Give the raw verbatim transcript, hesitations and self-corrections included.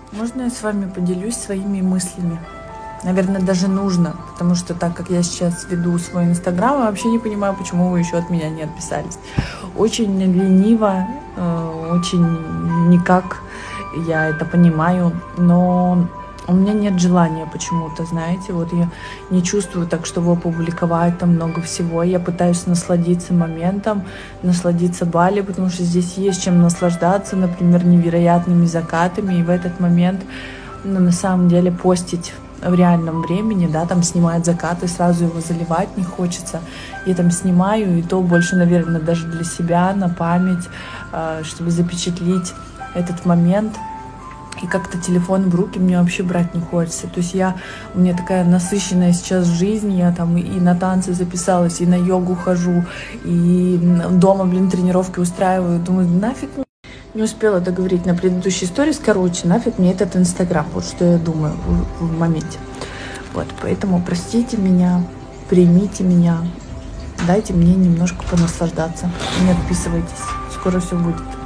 Можно я с вами поделюсь своими мыслями? Наверное, даже нужно, потому что так как я сейчас веду свой инстаграм, я вообще не понимаю, почему вы еще от меня не отписались. Очень лениво, очень никак, я это понимаю, но у меня нет желания почему-то, знаете, вот я не чувствую так, чтобы опубликовать там много всего. Я пытаюсь насладиться моментом, насладиться Бали, потому что здесь есть чем наслаждаться, например, невероятными закатами, и в этот момент, ну, на самом деле, постить в реальном времени, да, там снимать закаты, сразу его заливать не хочется. Я там снимаю, и то больше, наверное, даже для себя, на память, чтобы запечатлеть этот момент. И как-то телефон в руки мне вообще брать не хочется. То есть я, у меня такая насыщенная сейчас жизнь, я там и на танцы записалась, и на йогу хожу, и дома, блин, тренировки устраиваю. Думаю, нафиг мне. Не успела договорить на предыдущей истории, короче, нафиг мне этот инстаграм, вот что я думаю в, в моменте. Вот, поэтому простите меня, примите меня, дайте мне немножко понаслаждаться, не отписывайтесь, скоро все будет.